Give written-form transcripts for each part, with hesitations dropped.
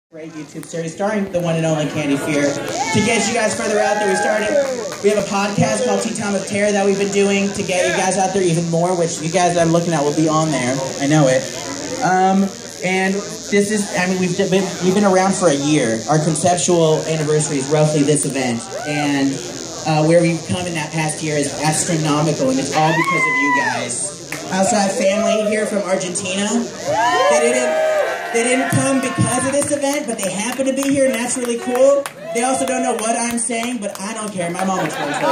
Great YouTube series starring the one and only Candy Fear. To get you guys further out there, we have a podcast called Tea Time of Terror that we've been doing to get you guys out there even more, which you guys I'm looking at will be on there. I know it. And this is, I mean, we've been around for a year. Our conceptual anniversary is roughly this event, and where we've come in that past year is astronomical, and it's all because of you guys. I also have family here from Argentina. They didn't come because of this event, but they happen to be here, and that's really cool. They also don't know what I'm saying, but I don't care. My mom explains it.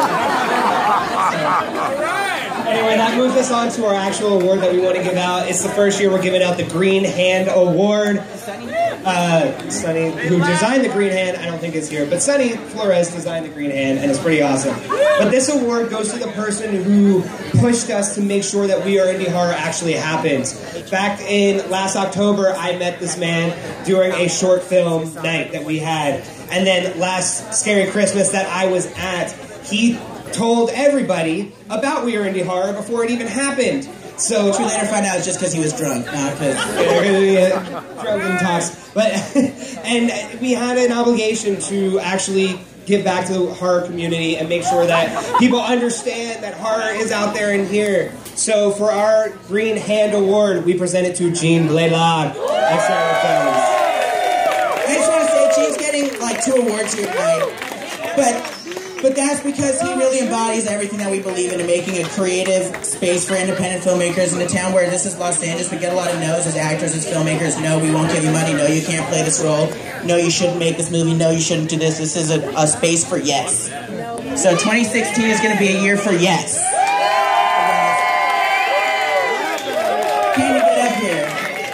Anyway, that moves us on to our actual award that we want to give out. It's the first year we're giving out the Green Hand Award. Sunny, who designed the Green Hand, I don't think is here, but Sunny Flores designed the Green Hand, and it's pretty awesome. But this award goes to the person who pushed us to make sure that We Are Indie Horror actually happens. Back in last October, I met this man during a short film night that we had. And then last Scary Christmas that I was at, he told everybody about We Are Indie Horror before it even happened. So which we later found out it's just because he was drunk, not because drunk and talks. But and we had an obligation to actually give back to the horror community and make sure that people understand that horror is out there and here. So for our Green Hand Award, we present it to Jean Blaylock. I just want to say, Gene's getting like 2 awards here tonight, but that's because he really embodies everything that we believe in making a creative space for independent filmmakers in a town where this is Los Angeles. We get a lot of no's as actors, as filmmakers. No, we won't give you money. No, you can't play this role. No, you shouldn't make this movie. No, you shouldn't do this. This is a space for yes. So 2016 is going to be a year for yes. Can you get up here?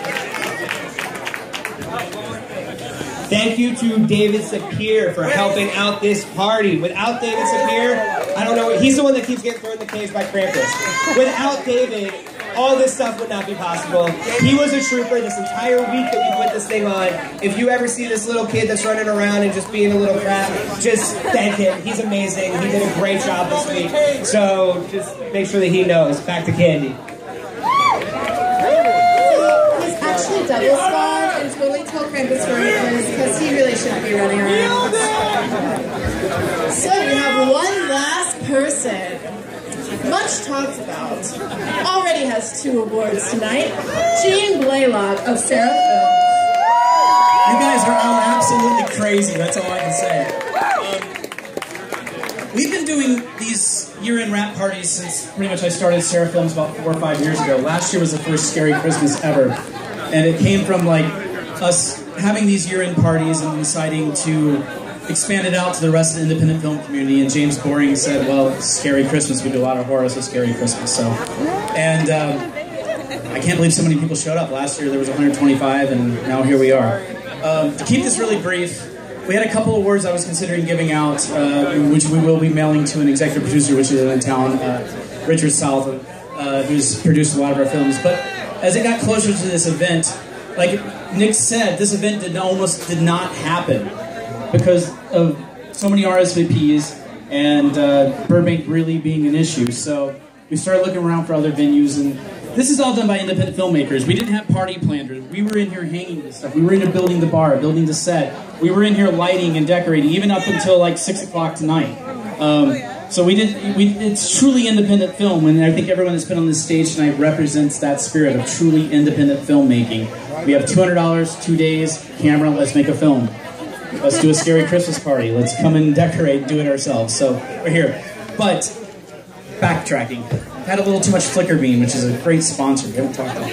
Thank you to David Sapir for helping out this party. Without David Sapir, I don't know, he's the one that keeps getting thrown in the cage by Krampus. Without David, all this stuff would not be possible. He was a trooper this entire week that we put this thing on. If you ever see this little kid that's running around and just being a little crap, just thank him. He's amazing. He did a great job this week. So just make sure that he knows. Back to Candy. He's actually double spawned and totally told Krampus where he is because he really shouldn't be running around. So we have one last person, much talked about, already has 2 awards tonight, Jean Blaylock of Sarah Films. You guys are all absolutely crazy, that's all I can say. We've been doing these year-end wrap parties since pretty much I started Sarah Films about 4 or 5 years ago. Last year was the first Scary Christmas ever. And it came from like us having these year-end parties and deciding to expand it out to the rest of the independent film community. And James Boring said, well, Scary Christmas, we do a lot of horror, so Scary Christmas. So, and I can't believe so many people showed up. Last year there was 125, and now here we are. To keep this really brief, we had a couple awards I was considering giving out, which we will be mailing to an executive producer, which is in town, Richard South, who's produced a lot of our films. But as it got closer to this event, like Nick said, this event almost did not happen because of so many RSVPs and Burbank really being an issue. So we started looking around for other venues, and this is all done by independent filmmakers. We didn't have party planners. We were in here hanging this stuff. We were in here building the bar, building the set. We were in here lighting and decorating, even up until like 6 o'clock tonight. So it's truly independent film, and I think everyone that's been on this stage tonight represents that spirit of truly independent filmmaking. We have $200, 2 days, camera, let's make a film. Let's do a Scary Christmas party. Let's come and decorate and do it ourselves. So we're here. But backtracking. Had a little too much Flickr Bean, which is a great sponsor. We haven't talked about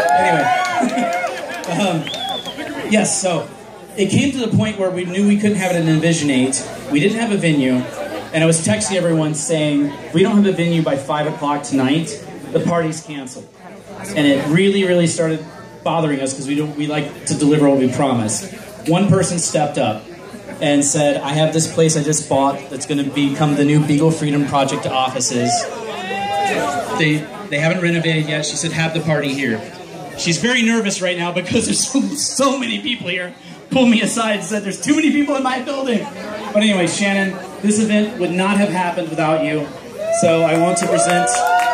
that. Anyway. Yes, so it came to the point where we knew we couldn't have it in Envisionate. We didn't have a venue. And I was texting everyone saying, if we don't have a venue by 5 o'clock tonight, the party's canceled. And it really, really started bothering us because we like to deliver what we promise. One person stepped up and said, I have this place I just bought that's going to become the new Beagle Freedom Project offices. They haven't renovated yet. She said, have the party here. She's very nervous right now because there's so many people here. Pulled me aside and said, there's too many people in my building. But anyway, Shannon, this event would not have happened without you. So I want to present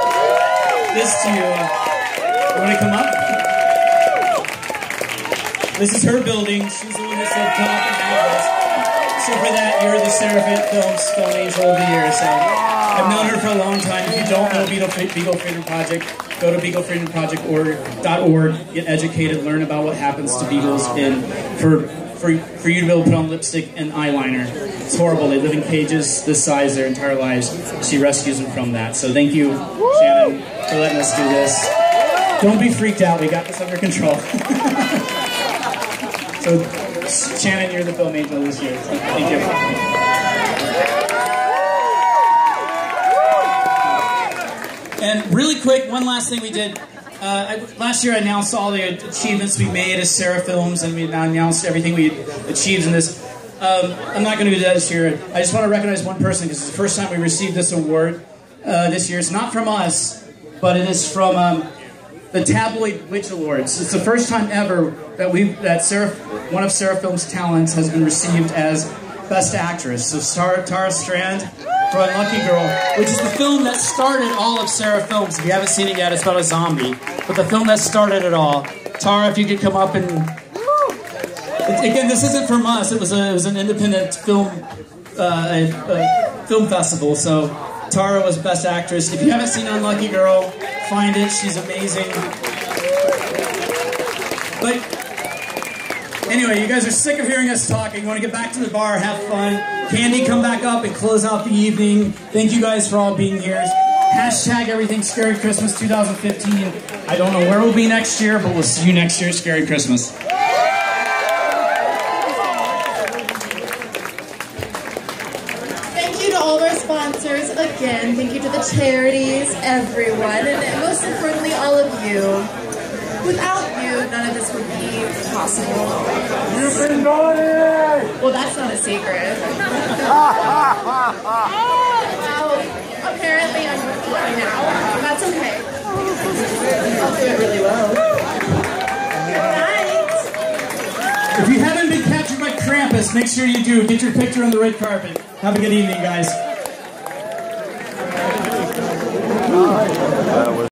this to you. You want to come up? This is her building. She's the one that said, come up and have this. So for that, you're the Seraphic Films Stone Angel of the Year. So I've known her for a long time. If you don't know Beagle Freedom Project, go to beaglefreedomproject.org, get educated, learn about what happens to beagles, and for you to be able to put on lipstick and eyeliner. It's horrible. They live in cages this size their entire lives. She rescues them from that. So thank you, Shannon, for letting us do this. Don't be freaked out. We got this under control. So, Shannon, you're the film angel this year. So thank you. And really quick, one last thing we did. Last year I announced all the achievements we made as Sarah Films, and we announced everything we achieved in this. I'm not going to do that this year. I just want to recognize one person because it's the first time we received this award this year. It's not from us, but it is from the Tabloid Witch Awards. It's the first time ever that one of Sarah Films' talents has been received as Best Actress. So Tara Strand for Unlucky Girl, which is the film that started all of Sarah Films. If you haven't seen it yet, it's about a zombie. But the film that started it all. Tara, if you could come up and... Again, this isn't from us. It was an independent film film festival. So Tara was Best Actress. If you haven't seen Unlucky Girl, find it. She's amazing. But anyway, you guys are sick of hearing us talking. You want to get back to the bar, have fun. Candy, come back up and close out the evening. Thank you guys for all being here. Hashtag everything Scary Christmas 2015. I don't know where we'll be next year, but we'll see you next year. Scary Christmas. Thank you to all of our sponsors again. Thank you to the charities, everyone, and most importantly, all of you. Without you, none of this would be possible. You've been naughty! Well, that's not a secret. Well, apparently I'm right now. That's okay. I'll do it really well. Good night. If you haven't been captured by Krampus, make sure you do. Get your picture on the red carpet. Have a good evening, guys.